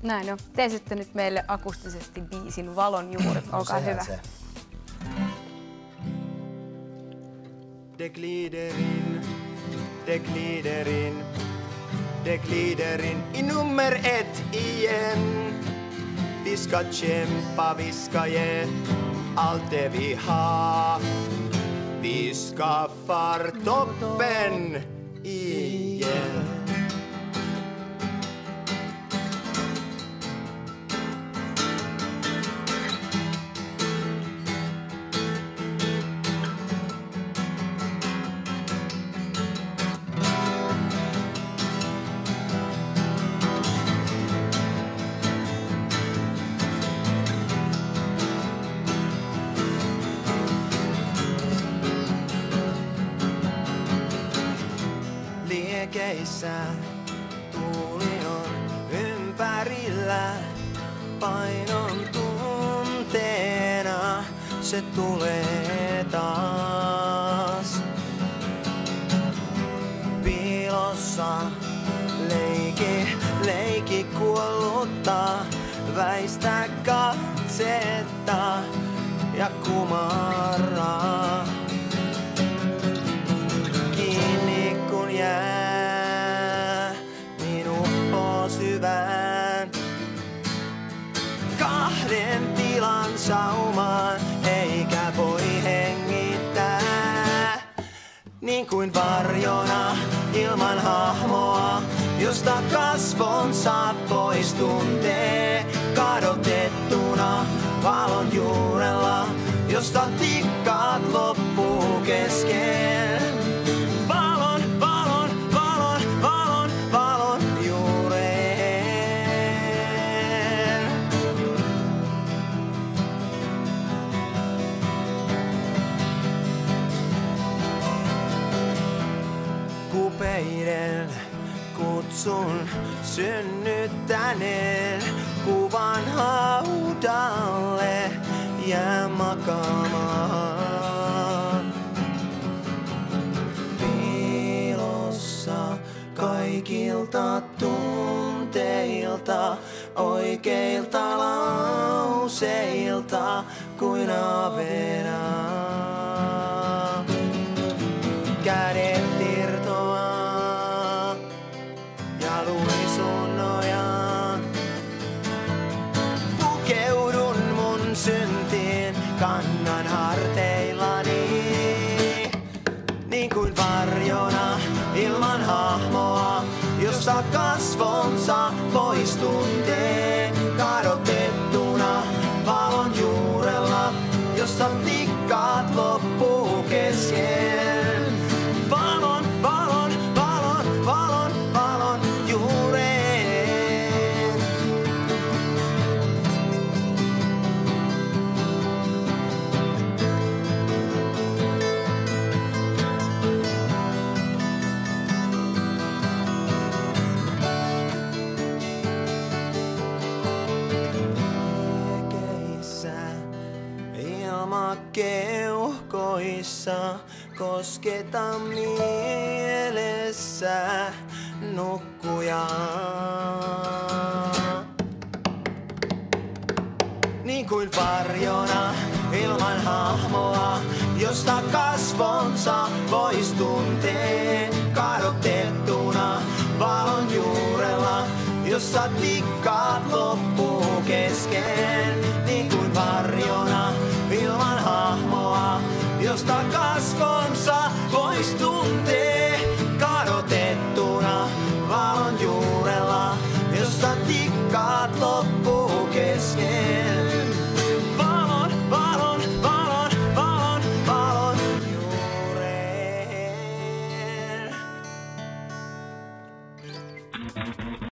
Näin on. Te esitte nyt meille akustisesti biisin Valon juuret. Olkaa hyvä. Se. Det glider in i nummer 1 igen. Vi ska kämpa, vi ska ge allt det vi har. Vi skaffar toppen igen. Liekeissä tuuli on ympärillä, painon tunteena se tulee taas. Piilossa leiki kuollutta, väistä katsetta ja kumarraa. Kiinni kun jää, niin uppoo syvään. Kahden tilan saumaan, eikä voi hengittää. Niin kuin varjona ilman hahmoa, josta kasvonsa pois tuntee. Kadotettuna valon juurella, josta tikkaat loppuu kesken. Valon juureen. Kupeiden kutsun synnyttäneen, kuvan haudalle jää makaamaan. Piilossa kaikilta tunteilta, oikeilta lauseilta kuin avena. Kädet irtoaa ja luisun nojaan. Pukeudun mun syntiin, kannan harteillani. Niin kuin varjona ilman hahmoa, josta kasvonsa pois tuntee. Kadotettuna valon juurella, josta tikkaat loppuu kesken. Valon juureen. Liekeissä, ilmakeuhkoissa, kosketa mielessä nukkuja. Niin kuin varjona ilman hahmoa, josta kasvonsa pois tuntee. Kadotettuna valon juurella, jossa tikkaat loppuu kesken. Niin kuin varjona ilman hahmoa, josta kasvonsa pois tuntee.